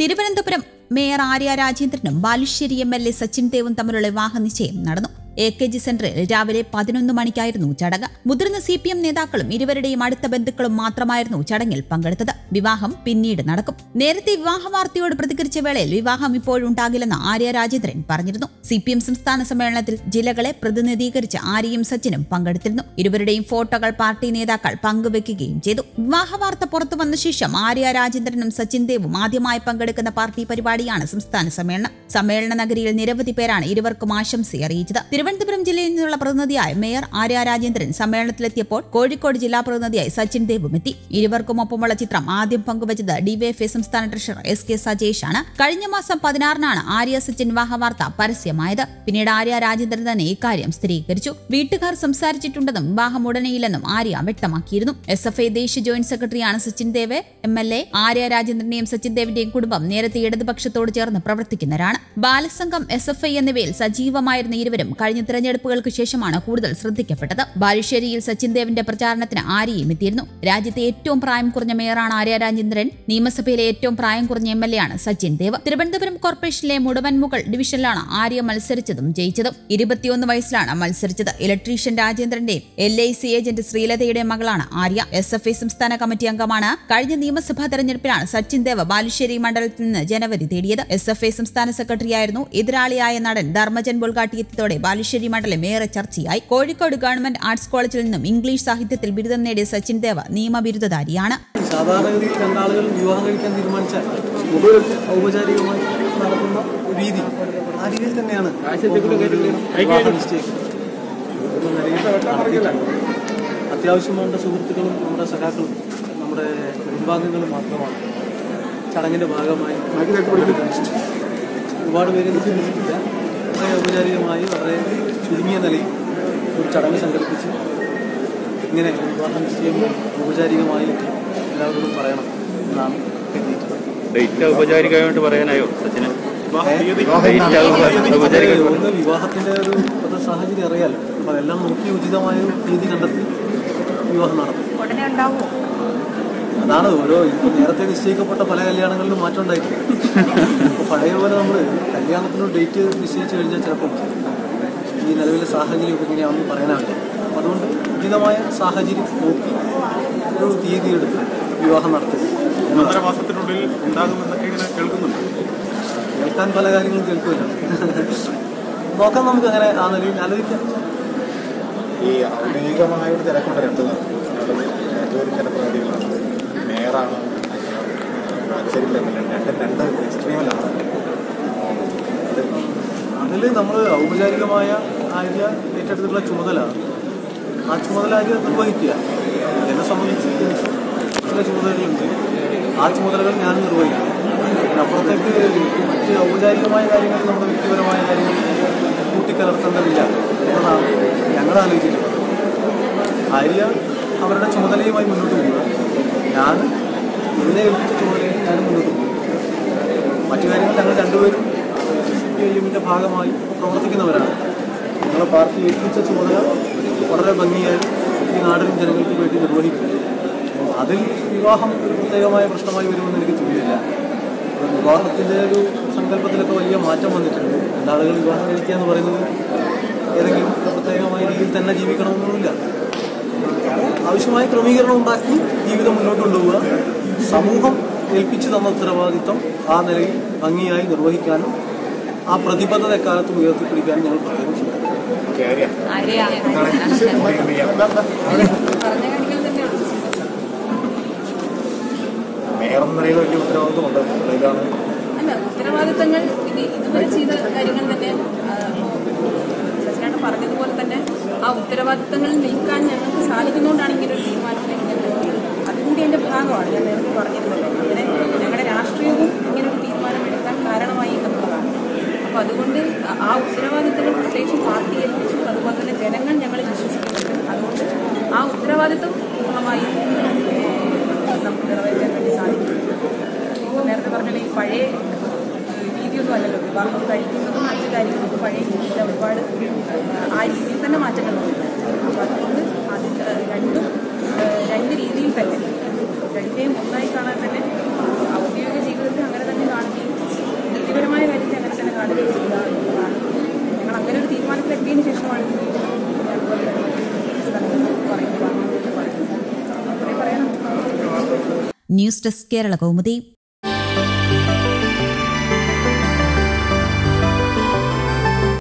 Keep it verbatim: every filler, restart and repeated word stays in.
Thiruvananthapuram mayor Arya രാജേന്ദ്രനും Balussery M L A Sachin ദേവും തമ്മിലുള്ള വിവാഹ നിശ്ചയം നടന്നു. എ കെ ജി സെന്ററിൽ രാവിലെ പതിനൊന്ന് മണിക്കായിരുന്നു ചടങ്ങ്. മുതിർന്ന സി പി എം നേതാക്കളും ഇരുവരുടെയും അടുത്ത ബന്ധുക്കളും മാത്രമായിരുന്നു ചടങ്ങിൽ പങ്കെടുത്തത്. വിവാഹം പിന്നീട് നടക്കും. നേരത്തെ വിവാഹ വാർത്തയോട് പ്രതികരിച്ച വേളയിൽ വിവാഹം ഇപ്പോഴുണ്ടാകില്ലെന്ന് ആര്യ രാജേന്ദ്രൻ പറഞ്ഞിരുന്നു. സി പി എം സംസ്ഥാന സമ്മേളനത്തിൽ ജില്ലകളെ പ്രതിനിധീകരിച്ച് ആര്യയും സച്ചിനും പങ്കെടുത്തിരുന്നു. ഇരുവരുടെയും ഫോട്ടോകൾ പാർട്ടി നേതാക്കൾ പങ്കുവെക്കുകയും ചെയ്തു. വിവാഹ വാർത്ത പുറത്തു വന്ന ശേഷം ആര്യ രാജേന്ദ്രനും സച്ചിൻ ദേവും ആദ്യമായി പങ്കെടുക്കുന്ന പാർട്ടി പരിപാടിയാണ് സംസ്ഥാന സമ്മേളനം. സമ്മേളന നഗരിയിൽ നിരവധി പേരാണ് ഇരുവർക്കും ആശംസ അറിയിച്ചത്. തിരുവനന്തപുരം ജില്ലയിൽ നിന്നുള്ള പ്രതിനിധിയായ മേയർ ആര്യ രാജേന്ദ്രൻ സമ്മേളനത്തിലെത്തിയപ്പോൾ കോഴിക്കോട് ജില്ലാ പ്രതിനിധിയായി സച്ചിൻ ദേവും എത്തി. ഇരുവർക്കുമൊപ്പമുള്ള ചിത്രം ആദ്യം പങ്കുവച്ചത് ഡിവൈഎഫ്ഐ സംസ്ഥാന ട്രഷറർ എസ് കെ സജേഷ് ആണ്. കഴിഞ്ഞ മാസം പതിനാറിനാണ് ആര്യ സച്ചിൻ വിവാഹ വാർത്ത പരസ്യമായത്. പിന്നീട് ആര്യ രാജേന്ദ്രൻ തന്നെ ഇക്കാര്യം സ്ഥിരീകരിച്ചു. വീട്ടുകാർ സംസാരിച്ചിട്ടുണ്ടെന്നും വിവാഹം ഉടനെയില്ലെന്നും ആര്യ വ്യക്തമാക്കിയിരുന്നു. എസ് എഫ് ഐ ദേശീയ ജോയിന്റ് സെക്രട്ടറിയാണ് Sachin Dev M L A. Arya രാജേന്ദ്രന്റെയും സച്ചിൻ ദേവിന്റെയും കുടുംബം നേരത്തെ ഇടതുപക്ഷത്തോട് ചേർന്ന് പ്രവർത്തിക്കുന്നവരാണ്. ബാലസംഘം, എസ് എഫ് ഐ എന്നിവയിൽ സജീവമായിരുന്ന ഇരുവരും കഴിഞ്ഞ തെരഞ്ഞെടുപ്പുകൾക്ക് ശേഷമാണ് കൂടുതൽ ശ്രദ്ധിക്കപ്പെട്ടത്. ബാലുശ്ശേരിയിൽ സച്ചിൻ ദേവിന്റെ പ്രചാരണത്തിന് ആര്യയും എത്തിയിരുന്നു. രാജ്യത്തെ ഏറ്റവും പ്രായം കുറഞ്ഞ മേയറാണ് ആര്യ രാജേന്ദ്രൻ. നിയമസഭയിലെ ഏറ്റവും പ്രായം കുറഞ്ഞ എം എൽ എ ആണ് സച്ചിൻ ദേവ്. തിരുവനന്തപുരം കോർപ്പറേഷനിലെ മുടവൻമുകൾ ഡിവിഷനിലാണ് ആര്യ മത്സരിച്ചതും ജയിച്ചതും. ഇരുപത്തിയൊന്ന് വയസ്സിലാണ് മത്സരിച്ചത്. ഇലക്ട്രീഷ്യൻ രാജേന്ദ്രന്റെയും എൽ ഐ സി ഏജന്റ് ശ്രീലതയുടെയും മകളാണ് ആര്യ. എസ് എഫ് ഐ സംസ്ഥാന കമ്മിറ്റി അംഗമാണ്. കഴിഞ്ഞ നിയമസഭാ തെരഞ്ഞെടുപ്പിലാണ് സച്ചിൻ ദേവ് ബാലുശ്ശേരി മണ്ഡലത്തിൽ നിന്ന് ജനവരി തേടിയത്. എസ് എഫ് ഐ സംസ്ഥാന സെക്രട്ടറിയായിരുന്നു. എതിരാളിയായ നടൻ ധർമ്മജൻ ബുൾഗാട്ടിയെത്തിയതോടെ ബാലുശ്ശേരി മണ്ഡലം ഏറെ ചർച്ചയായി. കോഴിക്കോട് ഗവൺമെന്റ് ആർട്സ് കോളേജിൽ നിന്നും ഇംഗ്ലീഷ് സാഹിത്യത്തിൽ ബിരുദം നേടിയ സച്ചിൻ ദേവ് നിയമബിരുദധാരിയാണ്. സാധാരണഗതിയിൽ രണ്ടാളുകൾ വിവാഹം കഴിക്കാൻ തീരുമാനിച്ചാൽ ഔപചാരികമായി നടത്തുന്ന രീതി ആ രീതിയിൽ തന്നെയാണ് അത്യാവശ്യം വേണ്ട സുഹൃത്തുക്കളും നമ്മുടെ സഖാക്കളും നമ്മുടെ കുടുംബാംഗങ്ങളും മാത്രമാണ് ചടങ്ങിന്റെ ഭാഗമായി ഒരുപാട് പേര് ചിന്തിച്ചിട്ടില്ല. വളരെ ഔപചാരികമായി വളരെ ചുരുങ്ങിയ നിലയിൽ ഒരു ചടങ്ങ് സംഘടിപ്പിച്ച് ഇങ്ങനെ വിവാഹ നിശ്ചയം ഔപചാരികമായി എല്ലാവരോടും പറയണം എന്നാണ് കരുതിയിട്ടുള്ളത്. ഡേറ്റ് ഔപചാരികമായിട്ട് പറയാനായോ സച്ചിന്? ഒന്ന് വിവാഹത്തിന്റെ ഒരു ഇപ്പോഴത്തെ സാഹചര്യം അറിയാലോ. അപ്പൊ അതെല്ലാം നോക്കി ഉചിതമായ ഒരു രീതി കണ്ടെത്തി വിവാഹം നടത്തും. അതാണ് ഓരോ ഇപ്പൊ നേരത്തെ നിശ്ചയിക്കപ്പെട്ട പല കല്യാണങ്ങളിലും മാറ്റം ഉണ്ടായിട്ടില്ല. അപ്പൊ പഴയ പോലെ നമ്മള് കല്യാണത്തിനൊരു ഡേറ്റ് നിശ്ചയിച്ചു കഴിഞ്ഞാൽ ചിലപ്പോൾ ഈ നിലവിലെ സാഹചര്യമൊക്കെ ഇങ്ങനെയാണെന്ന് പറയാനാവില്ല. അപ്പം അതുകൊണ്ട് ഉചിതമായ സാഹചര്യം നോക്കി ഒരു തീയതി എടുത്ത് വിവാഹം നടത്തുക. ഒന്നര മാസത്തിനുള്ളിൽ ഉണ്ടാകുമെന്നൊക്കെ ഇങ്ങനെ കേൾക്കുന്നുണ്ട്. കേൾക്കാൻ പല കാര്യങ്ങളും കേൾക്കുമല്ലോ. നോക്കാം, നമുക്ക് അങ്ങനെ ആ നിലയിൽ ആലോചിക്കാം. ഈ ഔദ്യോഗികമായ ഒരു തിരക്കുണ്ട്. രണ്ട് ഏറ്റവും ജനപ്രതിനിധികളാണ്, മേയറാണ്, രണ്ട് രണ്ട് എക്സ്ട്രീമിലാണ്. അതിൽ നമ്മൾ ഔപചാരികമായ ആര്യ ഏറ്റെടുത്തിട്ടുള്ള ചുമതല ആ ചുമതല ആര്യ നിർവഹിക്കുക. എന്നെ സംബന്ധിച്ച് എനിക്ക് ചില ചുമതലകളുണ്ട്. ആ ചുമതലകൾ ഞാൻ നിർവഹിക്കും. അപ്പുറത്തേക്ക് മറ്റ് ഔപചാരികമായ കാര്യങ്ങൾ നമ്മുടെ വ്യക്തിപരമായ കാര്യങ്ങൾ കൂട്ടിക്കലർത്തേണ്ടതില്ല എന്നതാണ് ഞങ്ങൾ ആലോചിച്ചിട്ടുള്ളത്. ആര്യ അവരുടെ ചുമതലയുമായി മുന്നോട്ട് പോകുക, ഞാൻ ഇതിനെ ഏൽപ്പിച്ച ചുമതലയിൽ ഞാൻ മുന്നോട്ട് പോകും. മറ്റു കാര്യങ്ങൾ ഞങ്ങൾ രണ്ടുപേരും സി പി ഐ എമ്മിൻ്റെ ഭാഗമായി പ്രവർത്തിക്കുന്നവരാണ്. ഞങ്ങളെ പാർട്ടി ഏൽപ്പിച്ച ചുമതല വളരെ ഭംഗിയായി ഈ നാടിനും ജനങ്ങൾക്ക് വേണ്ടി നിർവഹിക്കും. അതിൽ വിവാഹം ഒരു പ്രത്യേകമായ പ്രശ്നമായി വരുമെന്ന് എനിക്ക് തോന്നുന്നില്ല. വിവാഹത്തിൻ്റെ ഒരു സങ്കല്പത്തിലൊക്കെ വലിയ മാറ്റം വന്നിട്ടുണ്ട്. രണ്ടാളുകൾ വിവാഹം കഴിക്കുക എന്ന് പറയുന്നത് ഏതെങ്കിലും പ്രത്യേകമായ രീതിയിൽ തന്നെ ജീവിക്കണമെന്നൊന്നുമില്ല. ആവശ്യമായ ക്രമീകരണം ഉണ്ടാക്കി ജീവിതം മുന്നോട്ട് കൊണ്ടുപോവുക. സമൂഹം ഏൽപ്പിച്ചു തന്ന ഉത്തരവാദിത്വം ആ നിലയിൽ ഭംഗിയായി നിർവഹിക്കാനും ആ പ്രതിബദ്ധത എക്കാലത്തും ഉയർത്തിപ്പിടിക്കാനും ഞങ്ങൾ പ്രത്യേകം ചെയ്യും. അല്ല, ഉത്തരവാദിത്തങ്ങൾ ഇതുവരെ ചെയ്ത കാര്യങ്ങൾ തന്നെ ശശികാന്ത് പറഞ്ഞതുപോലെ തന്നെ ആ ഉത്തരവാദിത്തങ്ങളിൽ നിൽക്കാൻ ഞങ്ങൾക്ക് സാധിക്കുന്നതുകൊണ്ടാണ് ഇങ്ങനെ ഒരു തീരുമാനത്തിലേക്ക് അതിൻ്റെ എൻ്റെ ഭാഗമാണ് ഞാൻ നേരത്തെ പറഞ്ഞിരുന്നത്. അങ്ങനെ ഞങ്ങളുടെ രാഷ്ട്രീയവും ഇങ്ങനെ ഒരു തീരുമാനമെടുക്കാൻ കാരണമായി എന്നുള്ളതാണ്. അപ്പോൾ അതുകൊണ്ട് ആ ഉത്തരവാദിത്തങ്ങൾ പ്രത്യേകിച്ച് പാർട്ടി ഏൽപ്പിച്ചു, അതുപോലെ തന്നെ ജനങ്ങൾ ഞങ്ങളെ വിശ്വസിക്കുന്നുണ്ട്. അതുകൊണ്ട് ആ ഉത്തരവാദിത്തം പൂർണ്ണമായി നമുക്ക് നിറവേറ്റാൻ വേണ്ടി സാധിക്കും. ഇപ്പോൾ നേരത്തെ പറഞ്ഞാൽ ഈ പഴയ രീതിയൊന്നും അല്ലല്ലോ വിവാഹം കഴിക്കുന്നതും മറ്റു കാര്യങ്ങളൊക്കെ പഴയ രീതിയിൽ ഒരുപാട് ആ രീതിയിൽ തന്നെ മാറ്റങ്ങൾ വന്നിട്ടുണ്ട്. അപ്പോൾ അതുകൊണ്ട് അത് രണ്ടും രണ്ട് രീതിയിൽ തന്നെ രണ്ടേയും ഒന്നായി കാണാൻ തന്നെ ഔദ്യോഗിക ജീവിതത്തിൽ അങ്ങനെ തന്നെ കാണുകയും ന്യൂസ് ഡെസ്ക് കേരള കൗമുദി.